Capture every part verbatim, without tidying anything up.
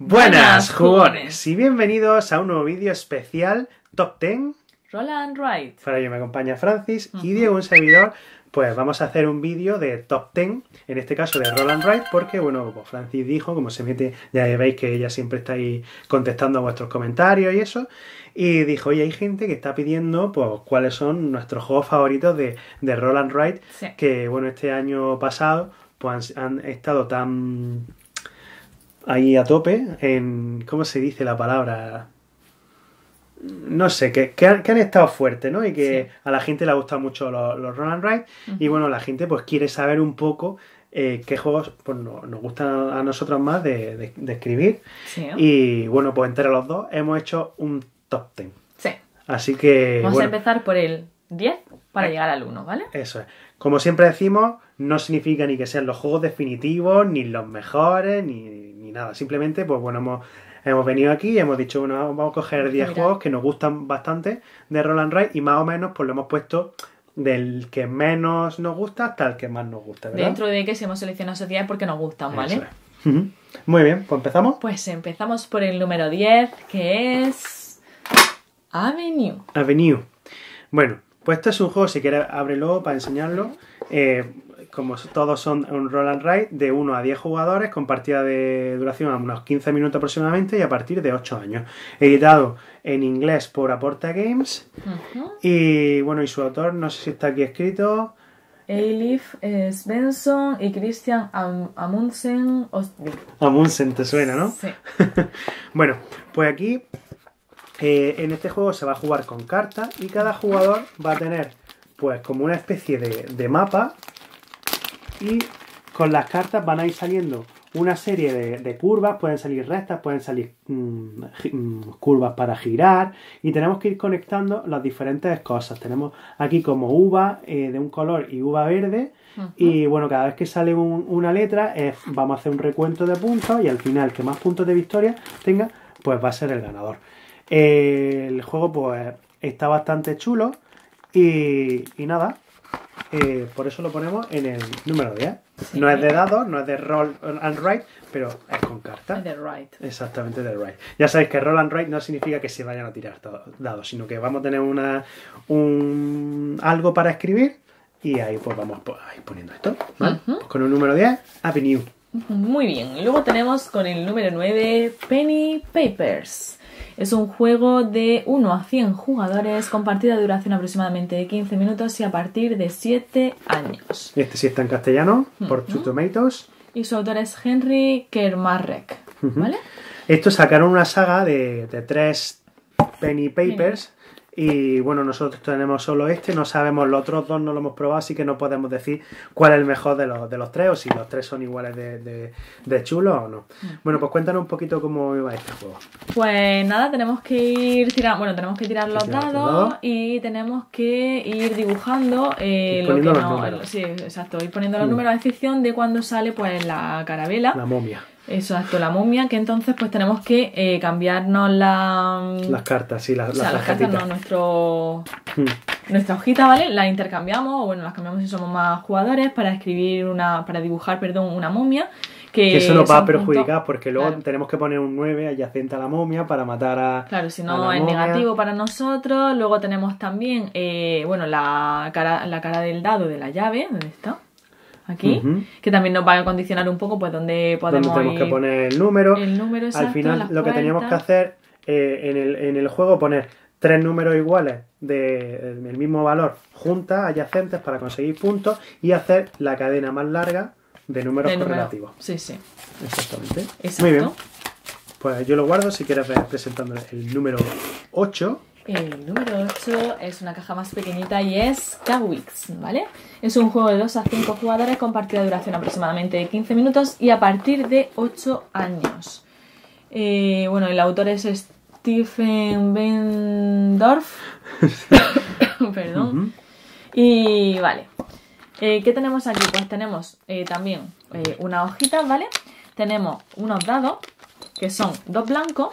Buenas jugones y bienvenidos a un nuevo vídeo especial Top diez. Roll and Write. Para ello me acompaña Francis uh-huh. y Diego, un servidor. Pues vamos a hacer un vídeo de Top diez, en este caso de Roll and Write, porque bueno, pues Francis dijo, como se mete, ya veis que ella siempre está ahí contestando a vuestros comentarios y eso, y dijo, oye, hay gente que está pidiendo pues cuáles son nuestros juegos favoritos de, de Roll and Write, sí. que bueno, este año pasado pues han, han estado tan ahí a tope en, ¿cómo se dice la palabra? No sé, que, que, han, que han estado fuertes, ¿no? Y que sí. a la gente le ha gustado mucho los, los Roll and Write. Uh-huh. Y bueno, la gente pues quiere saber un poco eh, qué juegos pues, no, nos gustan a nosotros más de, de, de escribir. Sí. Y bueno, pues entre los dos hemos hecho un top diez. Sí. Así que... Vamos bueno, a empezar por el diez para eh, llegar al uno, ¿vale? Eso es. Como siempre decimos, no significa ni que sean los juegos definitivos, ni los mejores, ni, ni nada. Simplemente, pues bueno, hemos... Hemos venido aquí y hemos dicho, bueno, vamos a coger diez juegos que nos gustan bastante de Roll and Write y más o menos pues lo hemos puesto del que menos nos gusta hasta el que más nos gusta, ¿verdad? Dentro de que si hemos seleccionado esos diez porque nos gustan, ¿vale? Eso es. Uh-huh. Muy bien, pues empezamos. Pues empezamos por el número diez, que es Avenue. Avenue. Bueno, pues este es un juego, si quieres ábrelo para enseñarlo. Eh, como todos son un Roll and Write de uno a diez jugadores con partida de duración a unos quince minutos aproximadamente y a partir de ocho años. Editado en inglés por Aporta Games. Uh-huh. Y bueno, y su autor, no sé si está aquí escrito. Eilif Svensson y Christian Am Amundsen Ostvik. Amundsen, te suena, ¿no? Sí. Bueno, pues aquí eh, en este juego se va a jugar con cartas y cada jugador va a tener pues como una especie de, de mapa. Y con las cartas van a ir saliendo una serie de, de curvas, pueden salir rectas, pueden salir mmm, mmm, curvas para girar y tenemos que ir conectando las diferentes cosas. Tenemos aquí como uva eh, de un color y uva verde. Uh-huh. Y bueno, cada vez que sale un, una letra es, vamos a hacer un recuento de puntos y al final que más puntos de victoria tenga, pues va a ser el ganador. Eh, el juego pues está bastante chulo y, y nada. Eh, por eso lo ponemos en el número diez. Sí. No es de dados, no es de Roll and Write, pero es con cartas. Es de Write. Exactamente, de Write. Ya sabéis que Roll and Write no significa que se vayan a tirar dados, sino que vamos a tener una un algo para escribir y ahí pues vamos a ir poniendo esto, ¿vale? Uh-huh. Pues con el número diez, Avenue. Muy bien. Luego tenemos con el número nueve, Penny Papers. Es un juego de uno a cien jugadores con partida de duración aproximadamente de quince minutos y a partir de siete años. Este sí está en castellano, uh-huh. por Two Tomatoes. Y su autor es Henry Kermarrek, uh-huh. ¿vale? Estos sacaron una saga de, de tres Penny Papers. Penny. Y bueno, nosotros tenemos solo este, no sabemos, los otros dos no lo hemos probado, así que no podemos decir cuál es el mejor de los, de los tres o si los tres son iguales de, de, de chulos o no. Bueno, pues cuéntanos un poquito cómo iba este juego. Pues nada, tenemos que ir tirando, bueno, tenemos que tirar los tirar dados, dados y tenemos que ir dibujando eh, lo que los no, números. Sí, exacto, ir poniendo los mm. números a excepción de cuando sale pues la carabela. La momia. Exacto, la momia, que entonces pues tenemos que eh, cambiarnos la... las cartas, sí, la, o sea, las, las cartas, no, nuestro... Hmm. nuestra hojita, ¿vale? La intercambiamos, o bueno, las cambiamos si somos más jugadores para escribir una, para dibujar, perdón, una momia. Que, que eso nos va a perjudicar puntos, porque luego claro. tenemos que poner un nueve adyacente a la momia para matar a... Claro, si no es negativo para nosotros. Luego tenemos también, eh, bueno, la cara, la cara del dado de la llave, ¿dónde está? Aquí, uh-huh. que también nos va a condicionar un poco pues dónde podemos donde tenemos que poner el número. El número exacto, al final lo puertas. Que teníamos que hacer eh, en, el, en el juego poner tres números iguales del de, mismo valor juntas, adyacentes para conseguir puntos y hacer la cadena más larga de números de correlativos. Número. Sí, sí. Exactamente. Exacto. Muy bien. Pues yo lo guardo si quieres ver presentando el número ocho. El número ocho es una caja más pequeñita y es Kawix, ¿vale? Es un juego de dos a cinco jugadores con partida de duración aproximadamente de quince minutos y a partir de ocho años. Eh, bueno, el autor es Stephen Bendorf. Perdón. Uh-huh. Y vale. Eh, ¿Qué tenemos aquí? Pues tenemos eh, también eh, una hojita, ¿vale? Tenemos unos dados que son dos blancos.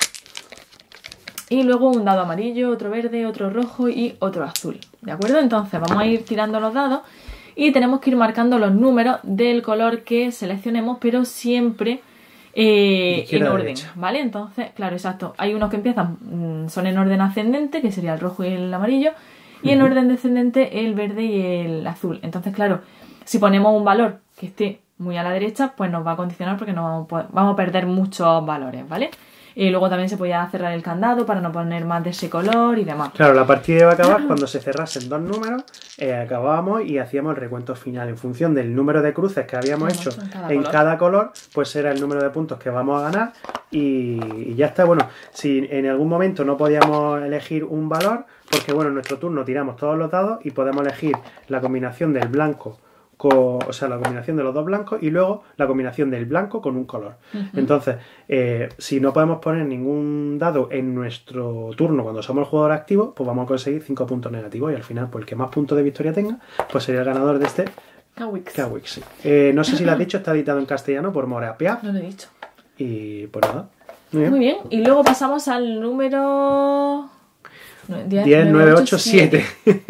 Y luego un dado amarillo, otro verde, otro rojo y otro azul. ¿De acuerdo? Entonces vamos a ir tirando los dados y tenemos que ir marcando los números del color que seleccionemos, pero siempre eh, en Izquierda, orden, derecha. ¿vale? Entonces, claro, exacto. Hay unos que empiezan, mm, son en orden ascendente, que sería el rojo y el amarillo, y en Ujú. orden descendente el verde y el azul. Entonces, claro, si ponemos un valor que esté muy a la derecha, pues nos va a condicionar porque nos vamos a- vamos a perder muchos valores, ¿vale? Y luego también se podía cerrar el candado para no poner más de ese color y demás. Claro, la partida iba a acabar cuando se cerrasen dos números, eh, acabábamos y hacíamos el recuento final. En función del número de cruces que habíamos Hemos hecho hecho en cada en color. cada color, pues era el número de puntos que vamos a ganar y, y ya está. Bueno, si en algún momento no podíamos elegir un valor, porque bueno, en nuestro turno tiramos todos los dados y podemos elegir la combinación del blanco, con, o sea, la combinación de los dos blancos y luego la combinación del blanco con un color. Ujú. Entonces, eh, si no podemos poner ningún dado en nuestro turno cuando somos el jugador activo, pues vamos a conseguir cinco puntos negativos y al final, pues el que más puntos de victoria tenga, pues sería el ganador de este Kawix. Kawix. Sí. Eh, no sé si lo has dicho, está editado en castellano por Morea Piaf No lo he dicho. y pues nada. Muy bien. Muy bien. Y luego pasamos al número... diez, nueve, ocho, siete.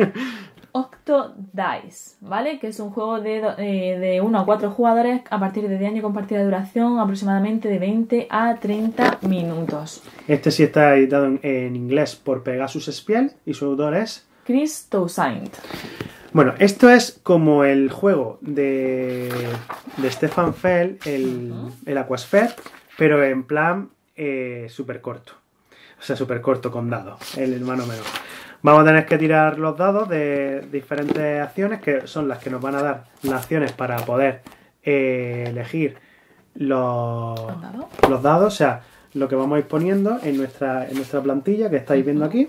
Octo Dice, ¿vale? Que es un juego de, do- eh, de uno a cuatro jugadores a partir de diez años con partida de duración aproximadamente de veinte a treinta minutos. Este sí está editado en, en inglés por Pegasus Spiel y su autor es... Chris Toussaint. Bueno, esto es como el juego de, de Stefan Feld, el, Ujú. el Aquasphere, pero en plan eh, súper corto. O sea, súper corto con dados, el hermano menor. Vamos a tener que tirar los dados de diferentes acciones, que son las que nos van a dar las acciones para poder eh, elegir los, ¿Los dados? los dados, o sea, lo que vamos a ir poniendo en nuestra, en nuestra plantilla que estáis viendo aquí.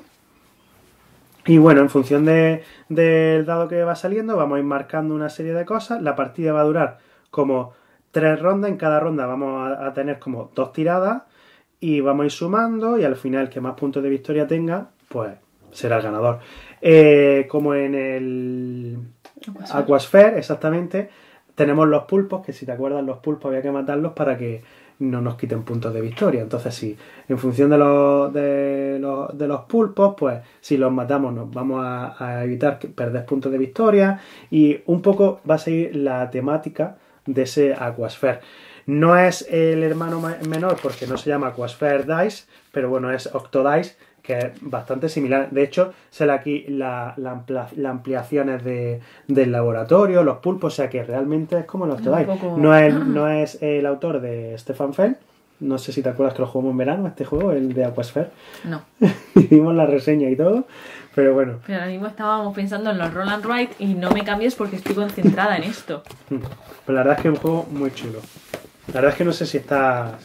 Y bueno, en función de, del dado que va saliendo, vamos a ir marcando una serie de cosas. La partida va a durar como tres rondas. En cada ronda vamos a, a tener como dos tiradas y vamos a ir sumando y al final el que más puntos de victoria tenga, pues será el ganador. Eh, como en el Aquasphere. Aquasphere, exactamente, tenemos los pulpos, que si te acuerdas los pulpos había que matarlos para que no nos quiten puntos de victoria. Entonces sí, en función de los, de los, de los pulpos, pues si los matamos nos vamos a, a evitar que- perder puntos de victoria y un poco va a seguir la temática de ese Aquasphere. No es el hermano ma- menor porque no se llama Aquasphere Dice, pero bueno, es Octodice, que es bastante similar. De hecho, sale aquí la, la, ampla- las ampliaciones de, del laboratorio, los pulpos, o sea que realmente es como el Octodice. Un poco- No es, no es el autor de Stefan Feld. No sé si te acuerdas que lo jugamos en verano, este juego, el de Aquasphere. No. Hicimos la reseña y todo, pero bueno. Pero ahora mismo estábamos pensando en los Roll and Write y no me cambies porque estoy concentrada en esto. Pues la verdad es que es un juego muy chulo. La verdad es que no sé si está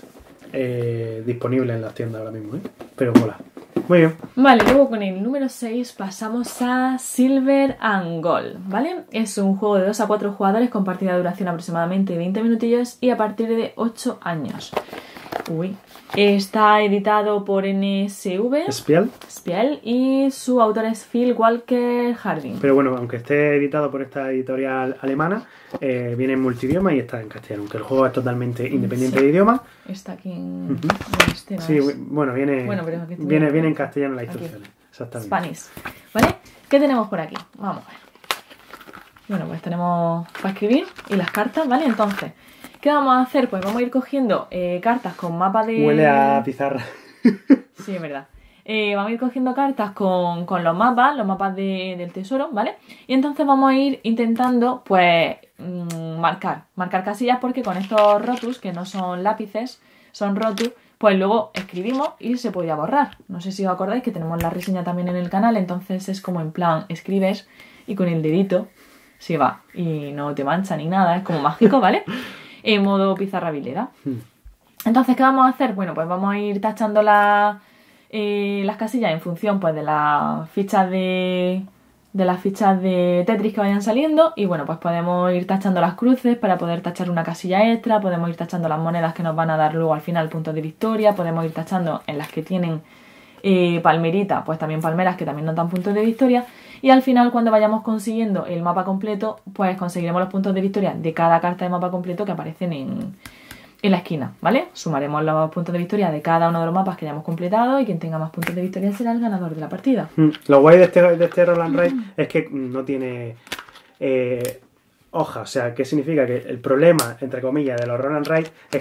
eh, disponible en las tiendas ahora mismo, ¿eh? Pero mola. Muy bien. Vale, luego con el número seis pasamos a Silver and Gold, ¿vale? Es un juego de dos a cuatro jugadores con partida de duración aproximadamente veinte minutillos y a partir de ocho años. Uy. Está editado por N S V, Spiel. Spiel, y su autor es Phil Walker Harding. Pero bueno, aunque esté editado por esta editorial alemana, eh, viene en multidioma y está en castellano. Aunque el juego es totalmente independiente Sí. de idioma. Está aquí en... Ujú. en este, ¿no Sí, es? bueno, viene, Bueno, pero aquí estoy viene, viendo. viene en castellano las Aquí. instrucciones. Exactamente. Spanish. ¿Vale? ¿Qué tenemos por aquí? Vamos a ver. Bueno, pues tenemos para escribir y las cartas, ¿vale? Entonces, ¿qué vamos a hacer? Pues vamos a ir cogiendo eh, cartas con mapa de... Huele a pizarra. Sí, es verdad. Eh, vamos a ir cogiendo cartas con, con los mapas, los mapas de- del tesoro, ¿vale? Y entonces vamos a ir intentando, pues, mmm, marcar. Marcar casillas porque con estos rotus, que no son lápices, son rotus, pues luego escribimos y se podía borrar. No sé si os acordáis que tenemos la reseña también en el canal, entonces es como en plan, escribes y con el dedito se va y no te mancha ni nada, es como mágico, ¿vale? En modo pizarra vilera. Entonces, ¿qué vamos a hacer? Bueno, pues vamos a ir tachando la, eh, las casillas en función pues de las fichas de, de las fichas de Tetris que vayan saliendo y bueno, pues podemos ir tachando las cruces para poder tachar una casilla extra, podemos ir tachando las monedas que nos van a dar luego al final puntos de victoria, podemos ir tachando en las que tienen eh, palmerita, pues también palmeras que también nos dan puntos de victoria y al final cuando vayamos consiguiendo el mapa completo, pues conseguiremos los puntos de victoria de cada carta de mapa completo que aparecen en... en la esquina, ¿vale? Sumaremos los puntos de victoria de cada uno de los mapas que hayamos completado y quien tenga más puntos de victoria será el ganador de la partida. Mm. Lo guay de este, de este Roll and Write es que no tiene eh, hoja. O sea, ¿qué significa? Que el problema, entre comillas, de los Roll and Write es que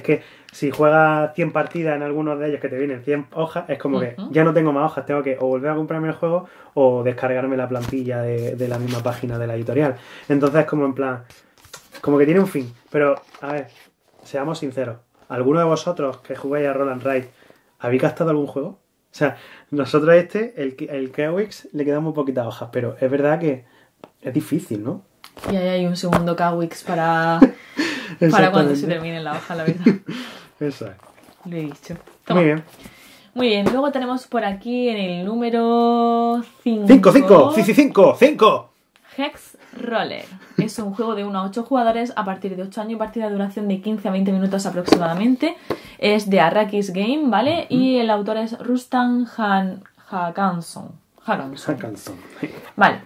si juegas cien partidas en algunos de ellos que te vienen cien hojas, es como que Ujú. ya no tengo más hojas, tengo que o volver a comprarme el juego o descargarme la plantilla de, de la misma página de la editorial. Entonces, como en plan, como que tiene un fin. Pero, a ver, seamos sinceros. ¿Alguno de vosotros que jugáis a Roll and Ride habéis gastado algún juego? O sea, nosotros este, el, el Kawix, le quedan muy poquitas hojas, pero es verdad que es difícil, ¿no? Y ahí hay un segundo Kawix para, para cuando se termine la hoja, la verdad. Eso es. Lo he dicho. Toma. Muy bien. Muy bien, luego tenemos por aquí en el número cinco. ¡Cinco, cinco! ¡Sí, sí, cinco! ¡Cinco! Hex Roller. Es un juego de uno a ocho jugadores a partir de ocho años y partida de duración de quince a veinte minutos aproximadamente. Es de Arrakis Game, ¿vale? Uh-huh. Y el autor es Rustam Han Haakanson. Haakanson. Haakanson. Vale.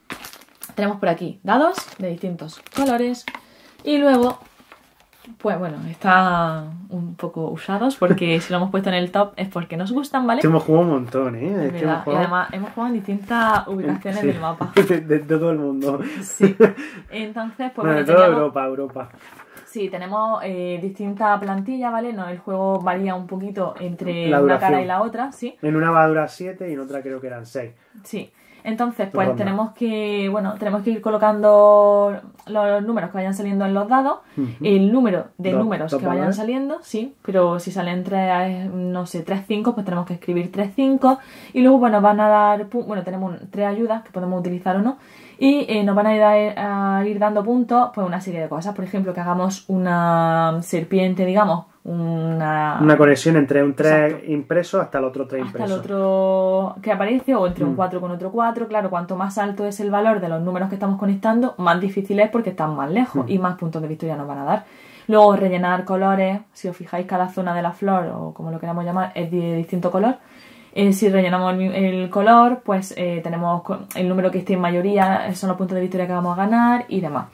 Tenemos por aquí dados de distintos colores. Y luego, pues bueno, están un poco usados porque si lo hemos puesto en el top es porque nos gustan, ¿vale? Este hemos jugado un montón, ¿eh? Es este verdad. hemos jugado... Y además hemos jugado en distintas ubicaciones sí. del mapa. De, de, de todo el mundo. Sí. Entonces, pues bueno, bueno, de toda teníamos... Europa, Europa. Sí, tenemos eh, distintas plantillas, ¿vale? No, el juego varía un poquito entre la una cara y la otra, ¿sí? En una va a durar siete y en otra creo que eran seis. Sí. Entonces, pues Ronda. tenemos que, bueno, tenemos que ir colocando los números que vayan saliendo en los dados, uh-huh. el número de Do, números do, que vayan ¿vale? saliendo, sí, pero si salen tres, no sé, tres cinco, pues tenemos que escribir tres cinco y luego, bueno, van a dar, bueno, tenemos tres ayudas que podemos utilizar o no, y eh, nos van a ir, a, a ir dando puntos, pues una serie de cosas, por ejemplo, que hagamos una serpiente, digamos, una... Una conexión entre un tres Exacto. impreso hasta el otro tres impreso. Hasta el otro que aparece, o entre mm. un cuatro con otro cuatro. Claro, cuanto más alto es el valor de los números que estamos conectando, más difícil es porque están más lejos mm. y más puntos de victoria nos van a dar. Luego rellenar colores, si os fijáis cada zona de la flor, o como lo queramos llamar, es de distinto color. Eh, si rellenamos el, el color, pues eh, tenemos el número que esté en mayoría, son los puntos de victoria que vamos a ganar y demás.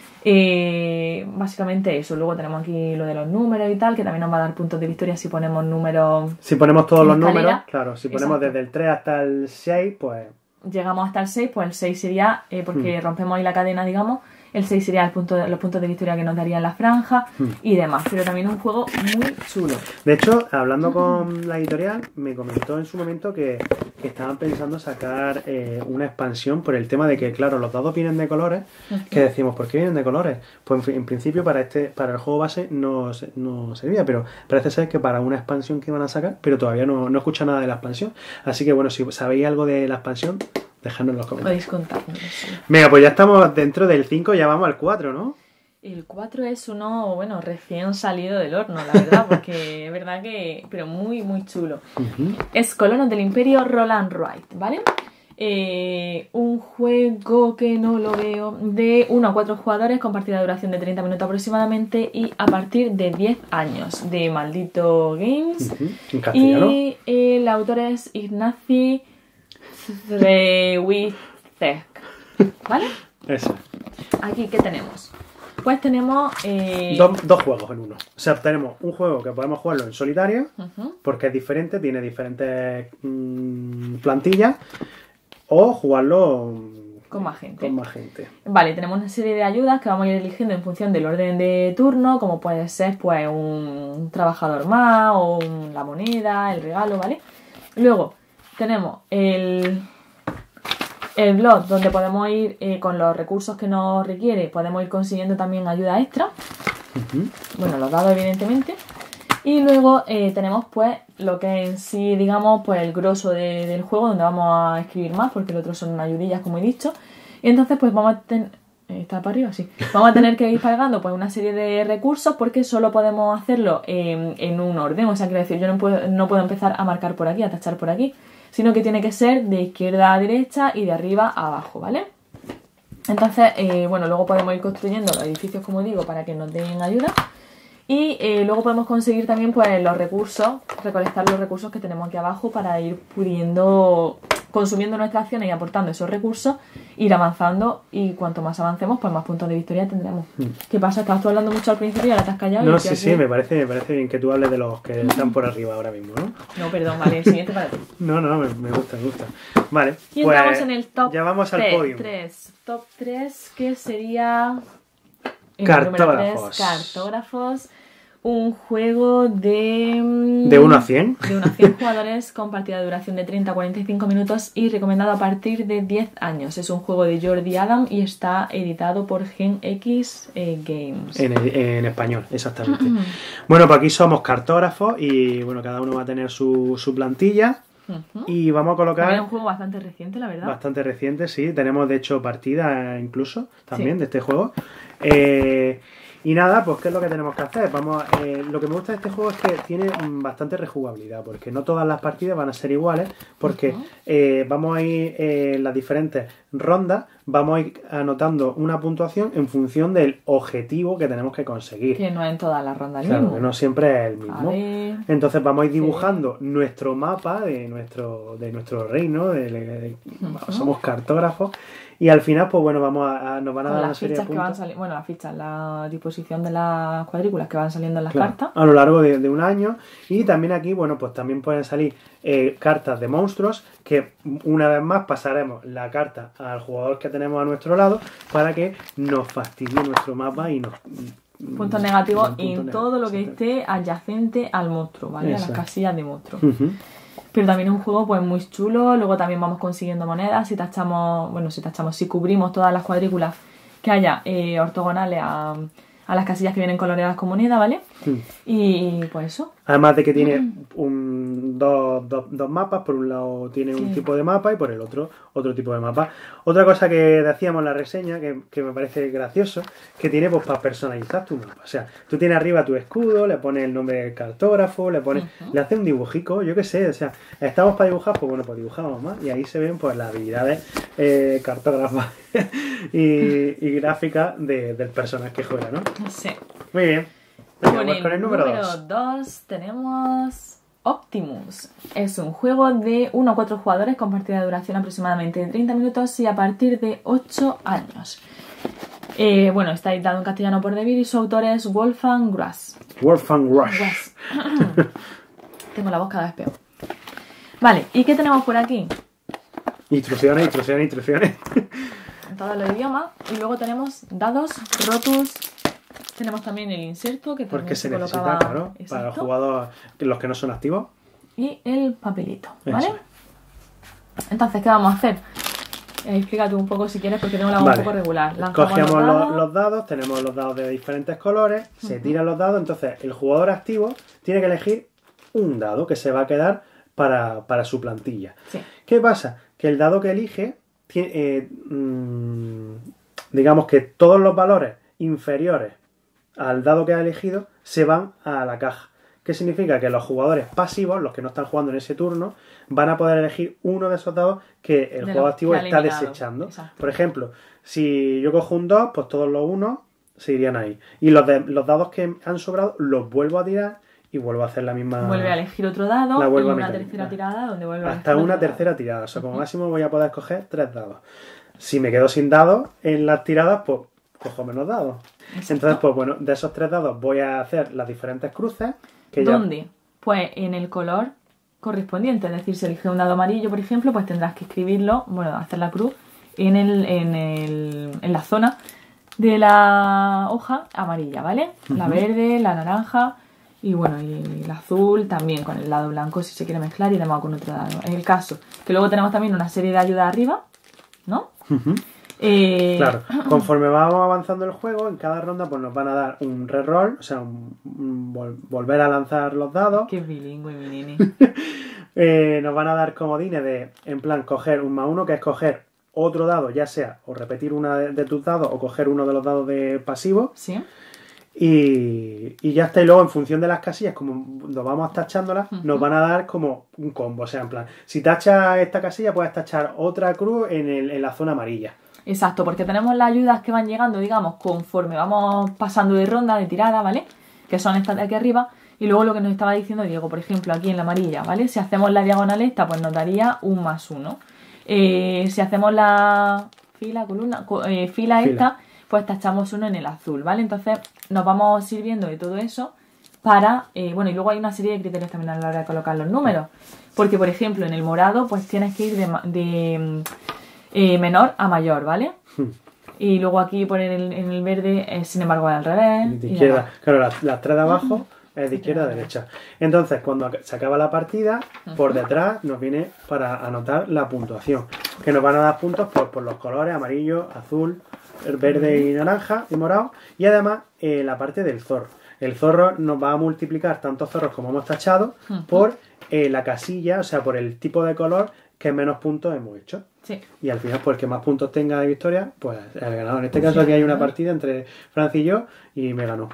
Eh, básicamente eso. Luego tenemos aquí lo de los números y tal, que también nos va a dar puntos de victoria si ponemos números. Si ponemos todos los escalera. números, claro, si ponemos Exacto. desde el tres hasta el seis, pues... Llegamos hasta el seis, pues el seis sería, eh, porque mm. rompemos ahí la cadena, digamos, el seis sería el punto de, los puntos de victoria que nos darían la franja mm. y demás, pero también es un juego muy chulo. De hecho, hablando con la editorial, me comentó en su momento que, que estaban pensando sacar eh, una expansión por el tema de que, claro, los dados vienen de colores, uh-huh. que decimos, ¿por qué vienen de colores? Pues en, en principio para este para el juego base no, no servía, pero parece ser que para una expansión que iban a sacar, pero todavía no, no escucha nada de la expansión. Así que bueno, si sabéis algo de la expansión, dejadnos en los comentarios. Podéis contarnos. Sí. Venga, pues ya estamos dentro del cinco, ya vamos al cuatro, ¿no? El cuatro es uno, bueno, recién salido del horno, la verdad, porque es verdad que... pero muy, muy chulo. Uh-huh. Es Colonos del Imperio Roll and Ride, ¿vale? Eh, un juego que no lo veo, de uno a cuatro jugadores con partida de duración de treinta minutos aproximadamente y a partir de diez años, de Maldito Games. Uh-huh. En castellano. Y el autor es Ignacy Trzewiczek, ¿vale? Eso. Aquí, ¿qué tenemos? Pues tenemos... Eh... Dos, dos juegos en uno. O sea, tenemos un juego que podemos jugarlo en solitario, uh-huh. porque es diferente, tiene diferentes mmm, plantillas, o jugarlo con más gente. Con más gente. Vale, tenemos una serie de ayudas que vamos a ir eligiendo en función del orden de turno, como puede ser pues un trabajador más, o un, la moneda, el regalo, ¿vale? Luego tenemos el... el blog, donde podemos ir eh, con los recursos que nos requiere, podemos ir consiguiendo también ayuda extra. Uh-huh. Bueno, los dados evidentemente. Y luego eh, tenemos pues lo que en sí, digamos, pues el grosso de, del juego, donde vamos a escribir más, porque el otro son ayudillas, como he dicho. Y entonces pues vamos a tener... ¿Está para arriba? Sí. Vamos a tener que ir pagando pues una serie de recursos porque solo podemos hacerlo en, en un orden. O sea, quiero decir, yo no puedo, no puedo empezar a marcar por aquí, a tachar por aquí, sino que tiene que ser de izquierda a derecha y de arriba a abajo, ¿vale? Entonces, eh, bueno, luego podemos ir construyendo los edificios, como digo, para que nos den ayuda. Y eh, luego podemos conseguir también pues los recursos, recolectar los recursos que tenemos aquí abajo para ir pudiendo, consumiendo nuestras acciones y aportando esos recursos, ir avanzando, y cuanto más avancemos, pues más puntos de victoria tendremos. Hmm. ¿Qué pasa? Estabas tú hablando mucho al principio y ahora te has callado. No, sí, aquí... sí, me parece, me parece bien que tú hables de los que están por arriba ahora mismo, ¿no? No, perdón, vale, el siguiente para ti. No, no, me, me gusta, me gusta. Vale, y pues entramos en el top ya vamos al tres, podio. tres, top tres, que sería... Cartógrafos. tres, cartógrafos. un juego de... ¿De uno a cien? De uno a cien jugadores con partida de duración de treinta a cuarenta y cinco minutos y recomendado a partir de diez años. Es un juego de Jordi Adam y está editado por Gen X eh, Games. En, en español, exactamente. Bueno, pues aquí somos cartógrafos y bueno, cada uno va a tener su, su plantilla. Uh-huh. Y vamos a colocar... Es un juego bastante reciente, la verdad. Bastante reciente, sí. Tenemos, de hecho, partida incluso también sí. de este juego. Eh... Y nada, pues ¿qué es lo que tenemos que hacer? Vamos, eh, lo que me gusta de este juego es que tiene bastante rejugabilidad, porque no todas las partidas van a ser iguales, porque uh-huh. eh, vamos a ir eh, en las diferentes rondas, vamos a ir anotando una puntuación en función del objetivo que tenemos que conseguir. Que no en todas las rondas claro, mismo. Que no siempre es el mismo. Entonces vamos a ir dibujando sí. nuestro mapa de nuestro, de nuestro reino, de, de, de, uh-huh. somos cartógrafos. Y al final, pues bueno, vamos a, a nos van a Con dar las una serie fichas de que van puntos. saliendo, bueno, las fichas, la disposición de las cuadrículas que van saliendo en las claro, cartas. A lo largo de, de un año. Y también aquí, bueno, pues también pueden salir eh, cartas de monstruos que una vez más pasaremos la carta al jugador que tenemos a nuestro lado para que nos fastidie nuestro mapa y nos... Puntos negativos punto en negativo, todo lo que esté adyacente al monstruo, ¿vale? Eso. A las casillas de monstruo. Uh-huh. Pero también es un juego pues muy chulo, luego también vamos consiguiendo monedas, si tachamos, bueno, si tachamos, si cubrimos todas las cuadrículas que haya eh, ortogonales a, a las casillas que vienen coloreadas con moneda, ¿vale? Mm. Y pues eso. Además de que tiene mm. un, dos, dos, dos mapas, por un lado tiene sí. un tipo de mapa y por el otro otro tipo de mapa. Otra cosa que decíamos en la reseña, que, que me parece gracioso, que tiene pues para personalizar tu mapa. O sea, tú tienes arriba tu escudo, le pones el nombre del cartógrafo, le pones, uh-huh. le haces un dibujico, yo qué sé, o sea, estamos para dibujar, pues bueno, pues dibujamos más y ahí se ven pues las habilidades eh, cartógrafas y, y gráficas de, del personaje que juega, ¿no? Sí. Muy bien. Con el, con el número dos tenemos Optimus. Es un juego de uno a cuatro jugadores con partida de duración aproximadamente de treinta minutos y a partir de ocho años. Eh, bueno, está editado en castellano por David y su autor es Wolfgang Grass. Wolfgang Grass. Tengo la voz cada vez peor. Vale, ¿y qué tenemos por aquí? Instrucciones, instrucciones, instrucciones. En todos los idiomas. Y luego tenemos dados, rotus. Tenemos también el inserto que también Porque se, se colocaba, necesita, claro, exacto. Para los jugadores, los que no son activos. Y el papelito, ¿vale? Eso. Entonces, ¿qué vamos a hacer? Eh, explícate un poco si quieres, porque tengo la voz vale. un poco regular. Lanzamos Cogemos los dados. Los, los dados, tenemos los dados de diferentes colores, uh-huh. se tiran los dados, entonces el jugador activo tiene que elegir un dado que se va a quedar para, para su plantilla. Sí. ¿Qué pasa? Que el dado que elige, tiene, eh, mmm, digamos que todos los valores inferiores al dado que ha elegido se van a la caja. ¿Qué significa? Que los jugadores pasivos, los que no están jugando en ese turno, van a poder elegir uno de esos dados que el de jugador activo está eliminado. desechando. Exacto. Por ejemplo, si yo cojo un dos, pues todos los unos se irían ahí. Y los, de, los dados que han sobrado los vuelvo a tirar y vuelvo a hacer la misma... Vuelve a elegir otro dado y una tercera tirada donde vuelve a elegir Hasta una tercera dado. tirada. O sea, como uh-huh. máximo voy a poder coger tres dados. Si me quedo sin dados en las tiradas, pues cojo menos dados. Exacto. Entonces, pues bueno, de esos tres dados voy a hacer las diferentes cruces. Que ¿Dónde? Ya... Pues en el color correspondiente. Es decir, si eliges un dado amarillo, por ejemplo, pues tendrás que escribirlo, bueno, hacer la cruz en, el, en, el, en la zona de la hoja amarilla, ¿vale? Uh-huh. La verde, la naranja y bueno, y el azul también con el lado blanco si se quiere mezclar y demás con otro dado. En el caso que luego tenemos también una serie de ayudas arriba, ¿no? Uh-huh. Eh... Claro, conforme vamos avanzando el juego, en cada ronda pues nos van a dar un reroll, o sea, un, un vol- volver a lanzar los dados. Qué bilingüe, mi nene. eh, nos van a dar comodines de, en plan, coger un más uno, que es coger otro dado, ya sea o repetir una de, de tus dados o coger uno de los dados de pasivo. Sí. Y, y ya está, y luego en función de las casillas, como nos vamos tachándolas, uh-huh. nos van a dar como un combo, o sea, en plan, si tachas esta casilla puedes tachar otra cruz en, el, en la zona amarilla. Exacto, porque tenemos las ayudas que van llegando, digamos, conforme vamos pasando de ronda, de tirada, ¿vale? Que son estas de aquí arriba. Y luego lo que nos estaba diciendo Diego, por ejemplo, aquí en la amarilla, ¿vale? Si hacemos la diagonal esta, pues nos daría un más uno. Eh, si hacemos la fila, columna, eh, fila, fila esta, pues tachamos uno en el azul, ¿vale? Entonces nos vamos sirviendo de todo eso para... Eh, bueno, y luego hay una serie de criterios también a la hora de colocar los números. Porque, por ejemplo, en el morado, pues tienes que ir de... de Eh, menor a mayor, ¿vale? Y luego aquí por el, en el verde, es, sin embargo, al revés. De y izquierda. demás. Claro, las, las tres de abajo es de izquierda a derecha. Entonces, cuando ac- se acaba la partida, por detrás nos viene para anotar la puntuación. Que nos van a dar puntos por, por los colores amarillo, azul, verde y naranja y morado. Y además, eh, la parte del zorro. El zorro nos va a multiplicar tantos zorros como hemos tachado por eh, la casilla, o sea, por el tipo de color que menos puntos hemos hecho. Sí. Y al final, pues el que más puntos tenga de victoria, pues el ganador. En este caso, aquí hay una partida entre Francia y yo y me ganó.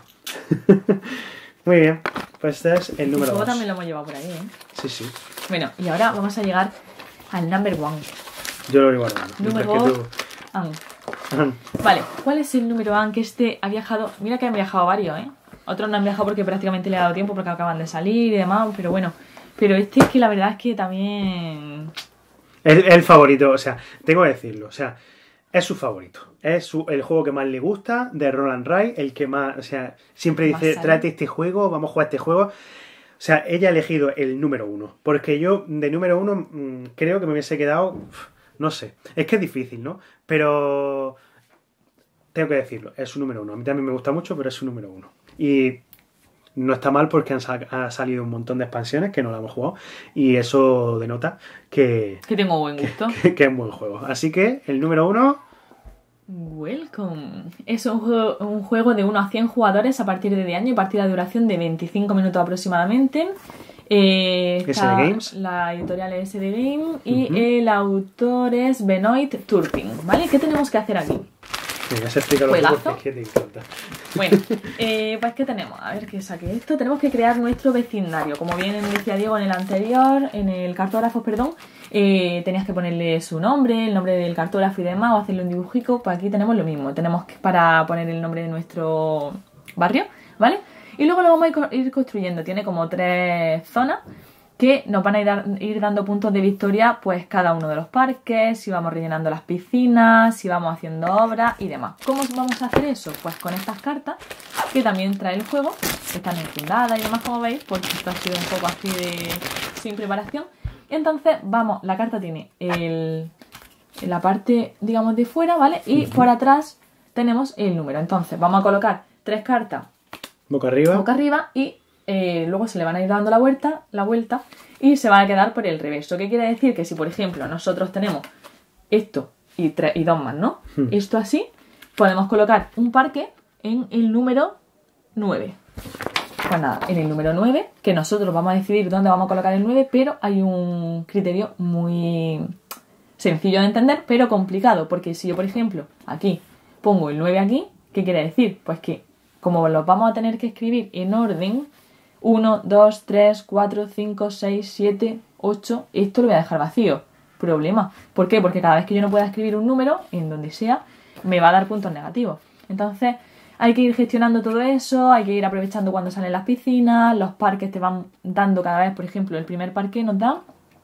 Muy bien, pues este es el número Luego dos. también lo hemos llevado por ahí, ¿eh? Sí, sí. Bueno, y ahora vamos a llegar al number one. Yo lo voy guardando. Número mientras dos. que tú- Vale, ¿cuál es el número one que este ha viajado? Mira que han viajado varios, ¿eh? Otros no han viajado porque prácticamente le ha dado tiempo porque acaban de salir y demás, pero bueno. Pero este es que la verdad es que también... El, el favorito, o sea, tengo que decirlo, o sea, es su favorito. Es su- el juego que más le gusta de Roll and Ride, el que más, o sea, siempre Más dice, sale. tráete este juego, vamos a jugar este juego. O sea, ella ha elegido el número uno, porque yo de número uno mmm, creo que me hubiese quedado, uf, no sé, es que es difícil, ¿no? Pero tengo que decirlo, es su número uno. A mí también me gusta mucho, pero es su número uno. Y no está mal porque han sa- ha salido un montón de expansiones que no la hemos jugado y eso denota que, Que tengo buen gusto. que, que es un buen juego. Así que el número uno, Welcome. Es un juego, un juego de uno a cien jugadores a partir de año y partida de duración de veinticinco minutos aproximadamente. Eh, S D está- Games. La editorial es S D Game y Ujú. el autor es Benoit Turpin. ¿Vale? ¿Qué tenemos que hacer aquí? ya se explica lo que Juegazo. porque es que te encanta. Bueno, eh, pues ¿qué tenemos? A ver que saque esto. Tenemos que crear nuestro vecindario. Como bien decía Diego en el anterior, en el cartógrafo, perdón, eh, tenías que ponerle su nombre, el nombre del cartógrafo y demás, o hacerle un dibujico. Pues aquí tenemos lo mismo. Tenemos que para poner el nombre de nuestro barrio, ¿vale? Y luego lo vamos a ir co- ir construyendo. Tiene como tres zonas que nos van a ir, dar- ir dando puntos de victoria, pues cada uno de los parques, si vamos rellenando las piscinas, si vamos haciendo obras y demás. ¿Cómo vamos a hacer eso? Pues con estas cartas que también trae el juego, que están enfundadas y demás, como veis, porque esto ha sido un poco así de sin preparación. Entonces, vamos, la carta tiene el, la parte, digamos, de fuera, ¿vale? Y por atrás tenemos el número. Entonces, vamos a colocar tres cartas Boca arriba. boca arriba y eh, luego se le van a ir dando la vuelta, la vuelta y se va a quedar por el revés. ¿Lo que quiere decir? Que si, por ejemplo, nosotros tenemos esto y, tre- y dos más, ¿no? Hmm. Esto así, podemos colocar un parque en el número nueve. Pues nada, en el número nueve, que nosotros vamos a decidir dónde vamos a colocar el nueve, pero hay un criterio muy sencillo de entender, pero complicado, porque si yo, por ejemplo, aquí pongo el nueve aquí, ¿qué quiere decir? Pues que como los vamos a tener que escribir en orden, uno, dos, tres, cuatro, cinco, seis, siete, ocho, esto lo voy a dejar vacío. Problema. ¿Por qué? Porque cada vez que yo no pueda escribir un número, en donde sea, me va a dar puntos negativos. Entonces, hay que ir gestionando todo eso, hay que ir aprovechando cuando salen las piscinas, los parques te van dando cada vez, por ejemplo, el primer parque nos da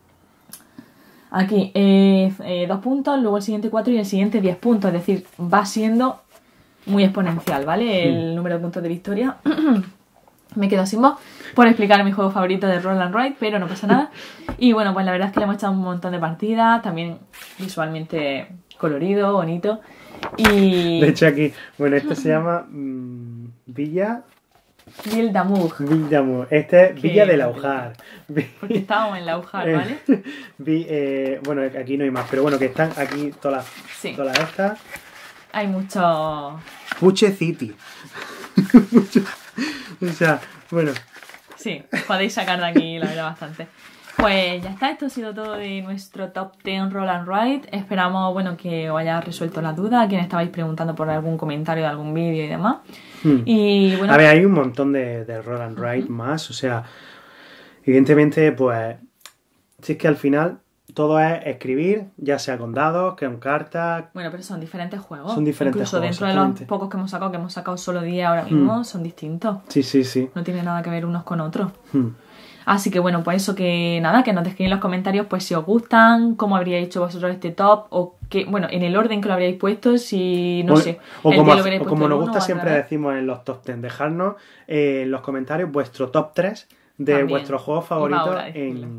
aquí eh, eh, dos puntos, luego el siguiente cuatro y el siguiente diez puntos. Es decir, va siendo muy exponencial, ¿vale? El número de puntos de victoria. Me quedo sin voz por explicar mi juego favorito de Roll and Ride, pero no pasa nada. Y bueno, pues la verdad es que le hemos echado un montón de partidas, también visualmente colorido, bonito. Y De hecho aquí, bueno, este se llama mm, Villa Ville d'Amour, Villamur. Este es Qué Villa del bonito. Aujar. porque estábamos en la Ujar, ¿vale? Eh, vi, eh, bueno, aquí no hay más, pero bueno, que están aquí todas las, Sí. todas las estas. Hay mucho... Puche City. Mucho- o sea, bueno, Sí, podéis sacar de aquí, la verdad, bastante. Pues ya está, esto ha sido todo de nuestro Top diez Roll and Ride. Esperamos, bueno, que os haya resuelto las dudas, a quienes estabais preguntando por algún comentario de algún vídeo y demás. Hmm. Y bueno, a ver, hay un montón de, de Roll and Ride más, o sea, evidentemente, pues, si es que al final todo es escribir, ya sea con dados, que con cartas. bueno, pero son diferentes juegos. Son diferentes Incluso juegos, dentro de los exactamente. pocos que hemos sacado, que hemos sacado solo diez ahora mismo, son distintos. Sí, sí, sí. No tiene nada que ver unos con otros. Hmm. Así que bueno, pues eso, que nada, que nos dejéis en los comentarios pues si os gustan, cómo habríais hecho vosotros este top, o que, bueno, en el orden que lo habríais puesto, si no o, sé, o el como, día lo habríais o puesto como en nos uno gusta o al siempre revés. decimos en los top diez, dejarnos eh, en los comentarios vuestro top tres de También. vuestros juegos Iba favoritos ahora a decirlo. en,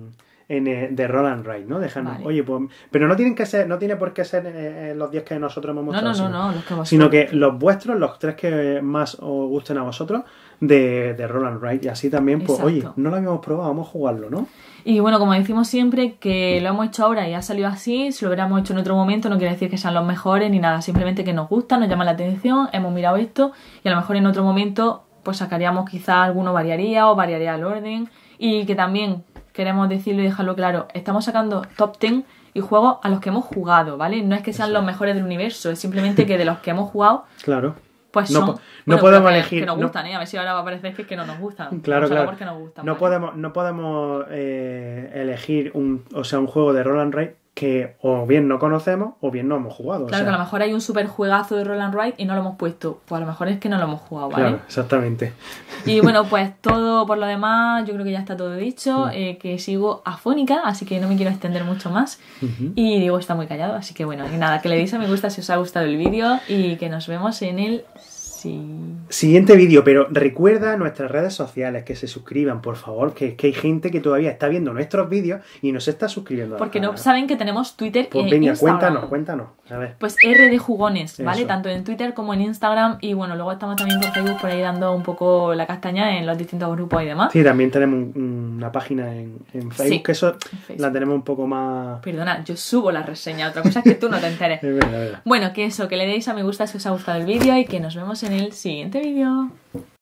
en, eh, de Roll and Ride, ¿no? Dejarnos, Vale. oye, pues... Pero no tienen que ser, no tiene por qué ser eh, los diez que nosotros hemos No, mostrado, no, no, sino, no, los que vosotros. sino que los vuestros, los tres que más os gusten a vosotros, de, de Roll and Ride. Y así también, pues, Exacto. oye, no lo habíamos probado, vamos a jugarlo, ¿no? Y bueno, como decimos siempre, que lo hemos hecho ahora y ha salido así. Si lo hubiéramos hecho en otro momento no quiere decir que sean los mejores ni nada. Simplemente que nos gusta, nos llama la atención, hemos mirado esto y a lo mejor en otro momento pues sacaríamos quizá alguno variaría o variaría el orden. Y que también queremos decirlo y dejarlo claro, estamos sacando top diez y juegos a los que hemos jugado, ¿vale? No es que sean Eso. los mejores del universo, es simplemente que de los que hemos jugado, Claro. pues No son... po- no bueno, podemos pero que- elegir- Que nos no- gustan, ¿eh? A ver si ahora va a parecer que, es que no nos gustan. Claro, Vamos a claro. porque nos gustan, No ¿vale? podemos, no podemos eh, elegir un, o sea, un juego de Roll and Ride que o bien no conocemos o bien no hemos jugado. Claro, o sea, que a lo mejor hay un super juegazo de Roll and Ride y no lo hemos puesto. Pues a lo mejor es que no lo hemos jugado, ¿vale? Claro, exactamente. Y bueno, pues todo por lo demás, yo creo que ya está todo dicho. Eh, que sigo afónica, así que no me quiero extender mucho más. Ujú. Y Diego está muy callado, así que bueno, y nada, que le deis a me gusta si os ha gustado el vídeo y que nos vemos en el... Sí. Siguiente vídeo, pero recuerda nuestras redes sociales, que se suscriban, por favor, que, que hay gente que todavía está viendo nuestros vídeos y no se está suscribiendo. Porque a- no saben que tenemos Twitter Pues e venga, Instagram. cuéntanos, cuéntanos. A ver. Pues R de jugones, ¿vale? Eso. Tanto en Twitter como en Instagram. Y bueno, luego estamos también por Facebook por ahí dando un poco la castaña en los distintos grupos y demás. Sí, también tenemos un- una página en, en Facebook, Sí, que eso Facebook. la tenemos un poco más... Perdona, yo subo la reseña, otra cosa es que tú no te enteres. Es verdad, es verdad. Bueno, que eso, que le deis a me gusta si os ha gustado el vídeo y que nos vemos en el siguiente vídeo.